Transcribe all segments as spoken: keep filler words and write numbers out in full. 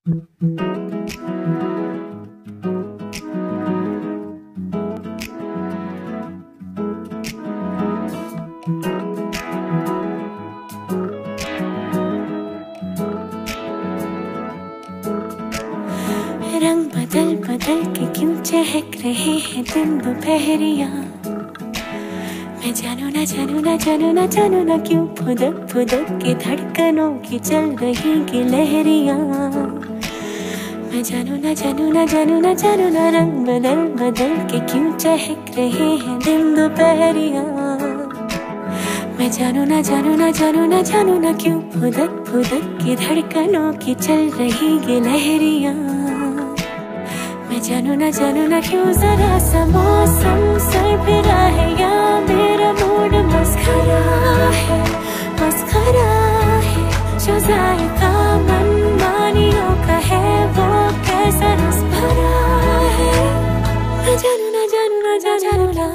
रंग बदल बदल के क्यों चहक रहे हैं दिन दोपहरिया। मैं जानू ना जानू ना जानू ना जानू ना क्यों फुदक फुदक के धड़कनों की चल रही की लहरिया। मैं जानू ना जानू ना जानू ना जानू ना रंग बदल बदल के क्यों चहक रहे हैं दिन दोपहरिया। मैं जानू ना जानू ना जानू ना जानू ना क्यों फुदक फुदक के धड़कनों की चल रही की लहरिया। मैं जानू ना जानू ना क्यों जरा सा मौसम सरफिरा है या मेरा मूड मस्खरा है मस्खरा है। जो जायका मनमानियों का है वो कैसा रस भरा है। मैं जानू ना जानू ना जानू ना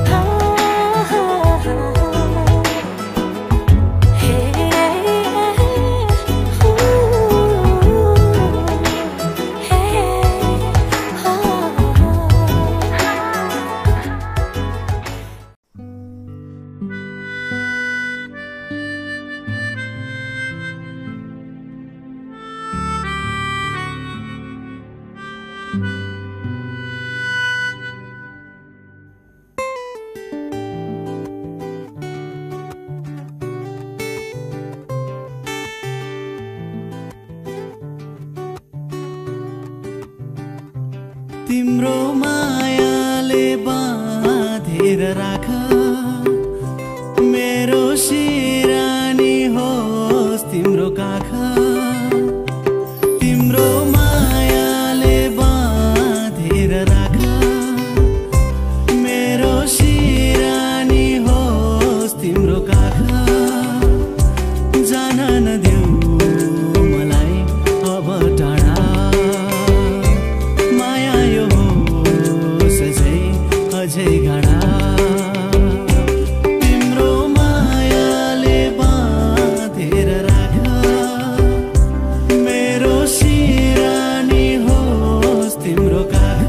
तिम्रो मायाले बाँधेर राख मेरो सिरानी होस् तिम्रो काख। तिम्रो मायाले बाँधेर राख मेरो सिरानी होस् तिम्रो काख। जान नदेऊ मलाई अब टाढा अझै गाढा। तिम्रो मायाले बाँधेर राख मेरो सिरानी होस् तिम्रो काख।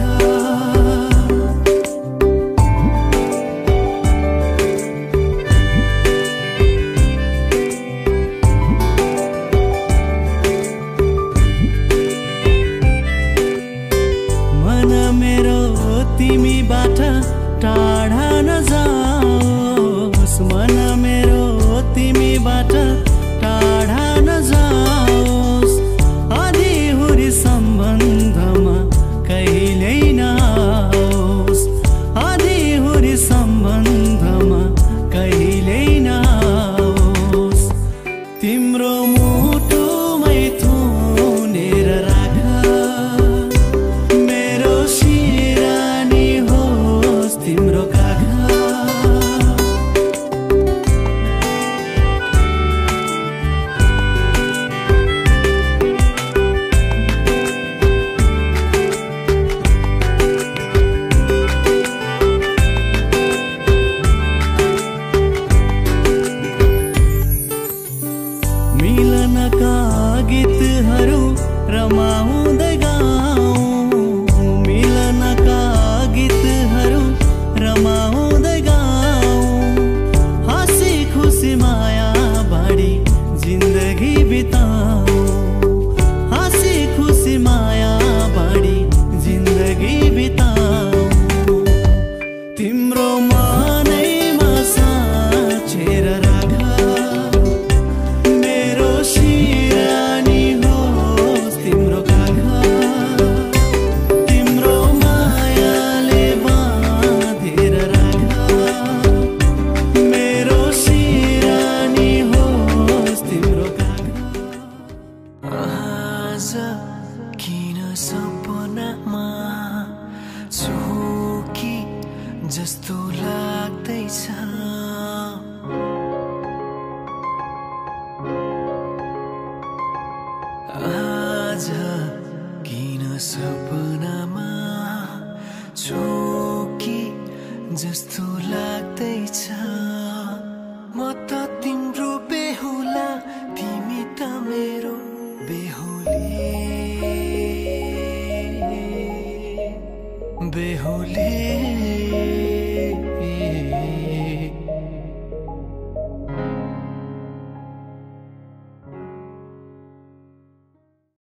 मन मेरो तिमीबाट टाढा नजाओस्। मन मेरो तिमीबाट टाढा नजाओस्। आधीहुरी सम्बन्धमा कहिल्यै नआओस्। आधीहुरी सम्बन्धमा कहिल्यै नआओस्। तिम्रो मुटुमै थुनेर राख मेरो सिरानी होस् तिम्रो काख। मिलनका गीतहरू रमाउँदै गाउँ। मिलनका गीतहरू रमाउँदै गाउँ। हाँसी खुसी माया बाँडी जिन्दगी बिताऊँ। हाँसी खुसी माया बाँडी जिन्दगी बिताऊँ। तिम्रो मनैमा साँचेर राख मेरो सिरानी होस् तिम्रो काख। तिम्रो मायाले बाँधेर राख मेरो सिरानी होस् तिम्रो काख। आज किन सपनामा छु कि जस्तो लाग्दैछ। आज किन सपनामा छु कि जस्तो लाग्दैछ। म त तिम्रो बेहुला तिमी त मेरो बेहुली। बेहुली